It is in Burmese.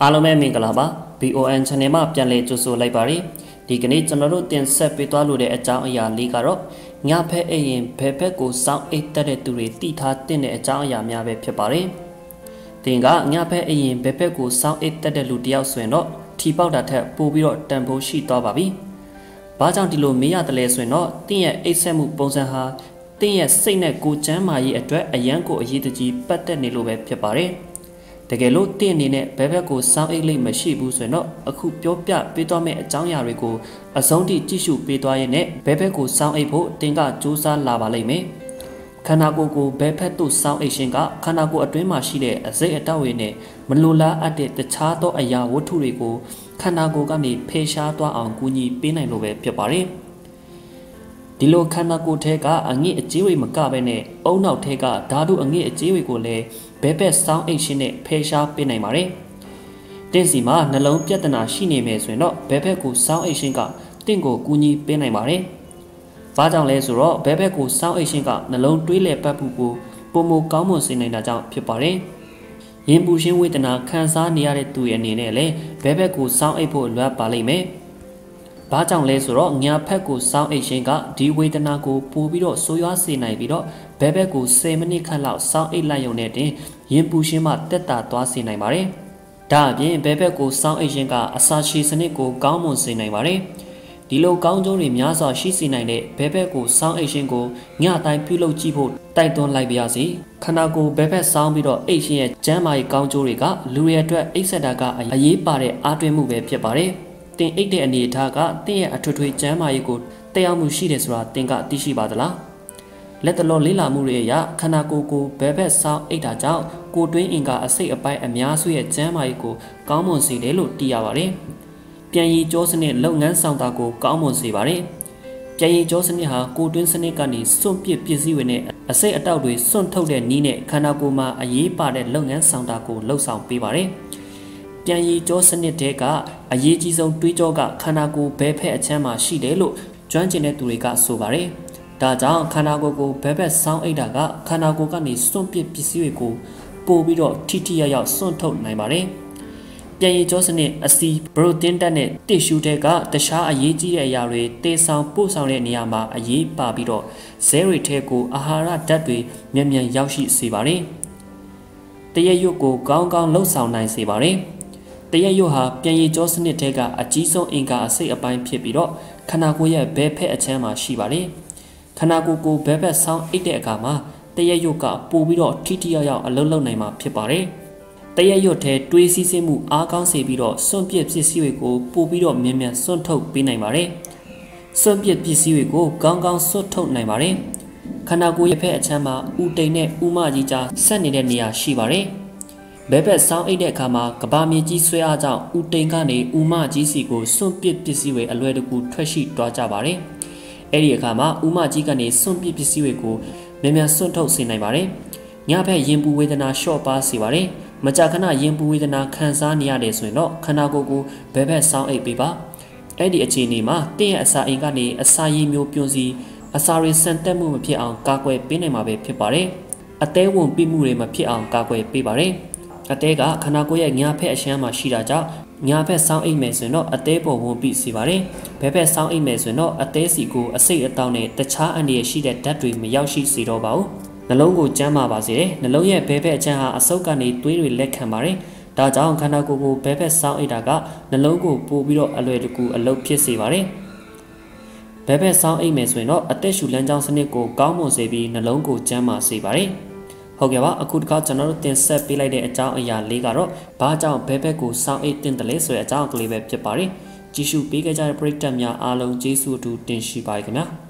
အားလုံးပဲမင်္ဂလာပါ BON channel မှာပြန်လည်ကြိုဆိုလိုက်ပါရစေဒီကနေ့ကျွန်တော်တို့တင်ဆက်ပေးသွားလို့တဲ့အကြောင်းအရာလေးကတော့ညဖက်အိမ်ရင်ဘယ်ဘက်ကိုစောင်းအိတ်တက်တဲ့သူတွေတိထားတဲ့အကြောင်းအရာများပဲဖြစ်ပါတယ်တင်ကညဖက်အိမ်ရင်ဘယ်ဘက်ကိုစောင်းအိတ်တက်တဲ့လူတယောက်ဆိုရင်တော့ထီပေါက်တာထက်ပိုပြီးတော့တန်ဖိုးရှိသွားပါပြီဘာကြောင့်ဒီလိုမေးရတယ်လဲဆိုရင်တော့တင်းရဲ့အိတ်ဆက်မှုပုံစံဟာတင်းရဲ့စိတ်နဲ့ကိုယ်ချမ်းမာရေးအတွက်အရန်ကိုအရေးတကြီးပတ်သက်နေလို့ပဲဖြစ်ပါတယ်တကယ်လို့တင်းအနေနဲ့ဘယ်ဘက်ကိုစောင်းအိတ်လိမ့်မရှိဘူးဆိုရင်တော့အခုပြောပြပေးသွားမယ့်အကြောင်းအရာတွေကိုအဆုံးထိကြည့်ရှုပေးသွားရင်းနဲ့ဘယ်ဘက်ကိုစောင်းအိတ်ဖို့တင်းကစူးစမ်းလာပါလိမ့်မယ်ခန္ဓာကိုယ်ကိုဘယ်ဘက်သို့စောင်းအိတ်ရှင်ကခန္ဓာကိုယ်အတွင်းမှာရှိတဲ့အစိတ်အတောက်တွေနဲ့မလိုလားအပ်တဲ့တခြားသောအရာဝတ္ထုတွေကိုခန္ဓာကိုယ်ကနေဖယ်ရှားသွားအောင်ကူညီပေးနိုင်လို့ပဲဖြစ်ပါတယ်ဒီလိုခန္ဓာကိုယ်ထဲကအငိအကြေးဝေမကပဲနဲ့အုံနောက်ထဲကဓာတုအငိအကြေးဝေကိုလည်းဘဲဘက်စောင်းအိတ်ရှင်နဲ့ဖယ်ရှားပေးနိုင်ပါတယ်။တင့်စီမှာနှလုံးပြဿနာရှိနေမယ်ဆိုရင်တော့ဘဲဘက်ကိုစောင်းအိတ်ရှင်ကတင့်ကိုကူညီပေးနိုင်ပါတယ်။ဘာကြောင့်လဲဆိုတော့ဘဲဘက်ကိုစောင်းအိတ်ရှင်ကနှလုံးတွေးလည်ပတ်မှုကိုပုံမကောင်းမွန်စေနိုင်တာကြောင့်ဖြစ်ပါတယ်။ရင်ပူရှင်ဝေဒနာခံစားနေရတဲ့သူရဲ့အနေနဲ့လည်းဘဲဘက်ကိုစောင်းအိတ်ဖို့လွယ်ပါလိမ့်မယ်။ဘာကြောင့်လဲဆိုတော့ညာဖက်ကိုစောင်းအိတ်ရှင်ကဒီဝေဒနာကိုပို့ပြီးတော့ဆိုးရွားစေနိုင်ပြီးတော့ဘဲဘက်ကို10မိနစ်ခန့်လောက်စောင်းအိတ်လိုက်ရုံနဲ့တင်ရင်ပူရှင်မှတက်တာသွားစေနိုင်ပါတယ်။ဒါအပြင်ဘဲဘက်ကိုစောင်းအိတ်ရှင်ကအစာချေစနစ်ကိုကောင်းမွန်စေနိုင်ပါတယ်။ဒီလိုကောင်းကျိုးတွေများစွာရှိစေနိုင်တဲ့ဘဲဘက်ကိုစောင်းအိတ်ရှင်ကိုညတိုင်းပြုလုပ်ကြည့်ဖို့တိုက်တွန်းလိုက်ပါရစေ။ခန္ဓာကိုယ်ဘဲဘက်စောင်းပြီးတော့အိတ်ရှင်ရဲ့ကျန်းမာရေးကောင်းကျိုးတွေကလူရဲ့အတွက်အိတ်ဆက်တာကအရေးပါတဲ့အားသွင်းမှုပဲဖြစ်ပါတယ်။တင်အိတ်တဲ့အနေအထားကတင်းရဲ့အထွေထွေကျန်းမာရေးကိုတက်ရောက်မှုရှိတယ်ဆိုတာတင်ကသိရှိပါသလားလက်တလုံးလေးလာမှုတွေအရခန္ဓာကိုယ်ကိုဘဲဘက်ဆောင်းအိတ်တာကြောင့်ကိုတွင်းအင်ကအစိတ်အပိုင်းအများစုရဲ့ကျန်းမာရေးကိုကောင်းမွန်စေတယ်လို့သိရပါတယ်ပြန်ရည်ကြောစနစ်လုပ်ငန်းဆောင်တာကိုကောင်းမွန်စေပါတယ်ပြန်ရည်ကြောစနစ်ဟာကိုတွင်းစနစ်ကနေစွန့်ပစ်ပစ္စည်းတွေနဲ့အစိတ်အတောက်တွေစွန့်ထုတ်တဲ့နည်းနဲ့ခန္ဓာကိုယ်မှာအရေးပါတဲ့လုပ်ငန်းဆောင်တာကိုလှုပ်ဆောင်ပေးပါတယ်ပြန်ရည်ကြောစနစ်တွေကအရေးကြီးဆုံးတွေးကြောကခန္ဓာကိုယ်ဘဲဖက်အချမ်းမှာရှိတယ်လို့ကျွမ်းကျင်တဲ့သူတွေကဆိုပါတယ်။ဒါကြောင့်ခန္ဓာကိုယ်ကိုဘဲဖက်ဆောင်းအိတ်တာကခန္ဓာကိုယ်ကနေစွန့်ပစ်ပစ္စည်းတွေကိုပို့ပြီးတော့ထိထိရောက်စွန့်ထုတ်နိုင်ပါတယ်။ပြန်ရည်ကြောစနစ်အစီပရိုတင်းတက်နဲ့တစ်ရှူတွေကတခြားအရေးကြီးတဲ့အရာတွေတေဆောင်ပို့ဆောင်တဲ့နေရာမှာအရေးပါပြီးတော့ဇဲတွေထဲကိုအာဟာရဓာတ်တွေမြန်မြန်ရောက်ရှိစေပါတယ်။တရက်ရွတ်ကိုကောင်းကောင်းလှုပ်ဆောင်နိုင်စေပါတယ်။တရက်ရွတ်ဟာပြန်ရည်ကြောစနစ်ထဲကအကြီးဆုံးအင်္ဂါအစိတ်အပိုင်းဖြစ်ပြီးတော့ခန္ဓာကိုယ်ရဲ့ဘဲဖက်အချမ်းမှာရှိပါတယ်ခန္ဓာကိုယ်ကိုဘဲဖက်ဆောင်းအိတ်တဲ့အခါမှာတရက်ရွတ်ကပို့ပြီးတော့ထိထိရောက်အလုံးလုံးနိုင်မှာဖြစ်ပါတယ်တရက်ရွတ်ထဲတွေးစည်းစိမှုအားကောင်းစေပြီးတော့စွန့်ပစ်ပစ္စည်းတွေကိုပို့ပြီးတော့မြန်မြန်စွန့်ထုတ်ပေးနိုင်ပါတယ်စွန့်ပစ်ပစ္စည်းတွေကိုကောင်းကောင်းစွန့်ထုတ်နိုင်ပါတယ်ခန္ဓာကိုယ်ရဲ့ဖက်အချမ်းမှာဥတိန်နဲ့ဥမကြီးကြားဆက်နေတဲ့နေရာရှိပါတယ်ဘဲဘက်ဆောင်းအိတ်တဲ့အခါမှာကဘာမြေကြီးဆွဲအားကြောင့်ဥတိန်ကနေဥမကြီးစီကိုစွန့်ပစ်ပစ္စည်းတွေအလွယ်တကူထွက်ရှိသွားကြပါတယ်။အဲ့ဒီအခါမှာဥမကြီးကနေစွန့်ပစ်ပစ္စည်းတွေကိုမြန်မြန်စွန့်ထုတ်စေနိုင်ပါတယ်။ညဘက်ရင်ပူဝေဒနာလျှော့ပါစေပါတယ်။မကြာခဏရင်ပူဝေဒနာခံစားနေရတယ်ဆိုရင်တော့ခန္ဓာကိုယ်ကိုဘဲဘက်ဆောင်းအိတ်ပေးပါ။အဲ့ဒီအခြေအနေမှာတင်းရဲ့အစာအိမ်ကနေအစာရည်မျိုးပြုံးစီအစာတွေဆန်တက်မှုမဖြစ်အောင်ကာကွယ်ပေးနိုင်မှာပဲဖြစ်ပါတယ်။အသေးဝင်ပြမှုတွေမဖြစ်အောင်ကာကွယ်ပေးပါတယ်။အသေးကခန္ဓာကိုယ်ရဲ့ညာဖက်အရှမ်းမှာရှိတာကြောင့်ညာဖက်ဆောင်းအိတ်မယ်ဆိုရင်တော့အသေးပေါ်ဝင်ပြီးစီပါတယ်ဘဲဖက်ဆောင်းအိတ်မယ်ဆိုရင်တော့အသေးစီကိုအစိတ်အတောက်နဲ့တခြားအန္တရာယ်ရှိတဲ့ဓာတ်တွေမရောက်ရှိစေတော့ပါဘူးနှလုံးကိုကျန်းမာပါစေတယ်နှလုံးရဲ့ဘဲဖက်အချမ်းဟာအဆုတ်ကနေသွေးတွေလက်ခံပါတယ်ဒါကြောင့်ခန္ဓာကိုယ်ကိုဘဲဖက်ဆောင်းအိတ်တာကနှလုံးကိုပို့ပြီးတော့အလွယ်တကူအလုပ်ဖြစ်စေပါတယ်ဘဲဖက်ဆောင်းအိတ်မယ်ဆိုရင်တော့အသက်ရှူလမ်းကြောင်းစနစ်ကိုကောင်းမွန်စေပြီးနှလုံးကိုကျန်းမာစေပါတယ်ဟုတ်ကဲ့ပါအခုတစ်ခါကျွန်တော်တို့တင်ဆက်ပေးလိုက်တဲ့အကြောင်းအရာလေးကတော့ဘာကြောင့်ဘဲဘက်ကိုစောင်းအိတ်တင်တယ်လဲဆိုတဲ့အကြောင်းကလေးပဲဖြစ်ပါတယ်ကြည့်ရှုပေးကြတဲ့ပရိသတ်များအားလုံးကျေးဇူးအထူးတင်ရှိပါရခင်ဗျာ